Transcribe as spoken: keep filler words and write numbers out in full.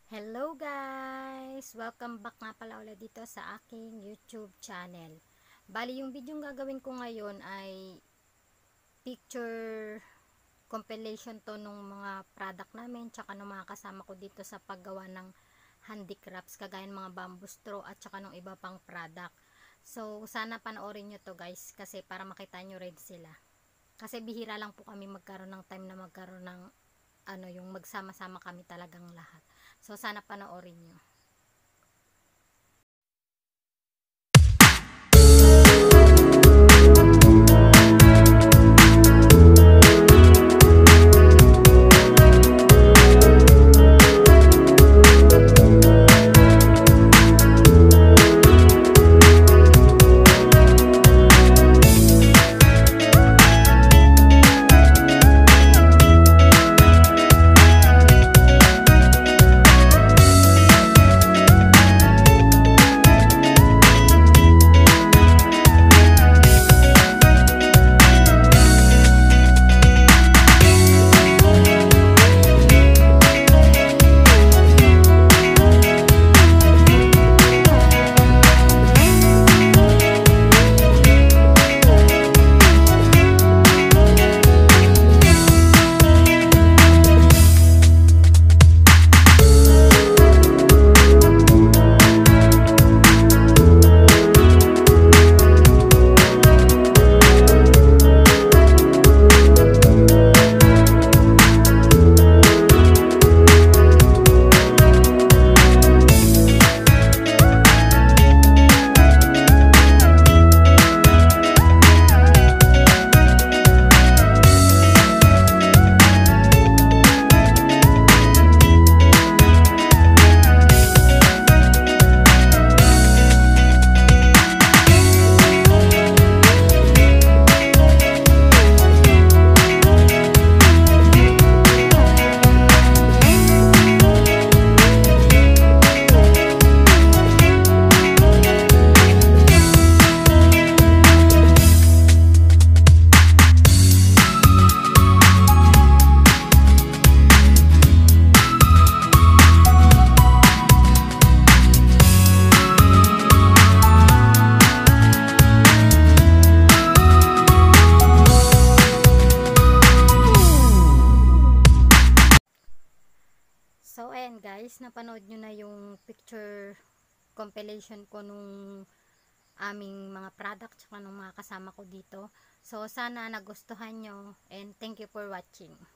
Hello guys! Welcome back nga pala ulit dito sa aking YouTube channel. Bali, yung video yung gagawin ko ngayon ay picture compilation to nung mga product namin tsaka nung mga kasama ko dito sa paggawa ng handicrafts, kagaya ng mga bamboo straw at tsaka nung iba pang product. So, sana panoorin nyo to guys kasi para makita nyo rin sila. Kasi bihira lang po kami magkaroon ng time na magkaroon ng ano, yung magsama-sama kami talagang lahat. So, sana panoorin nyo. So, ayan guys, napanood nyo na yung picture compilation ko nung aming mga product tsaka nung mga kasama ko dito. So, sana nagustuhan nyo and thank you for watching.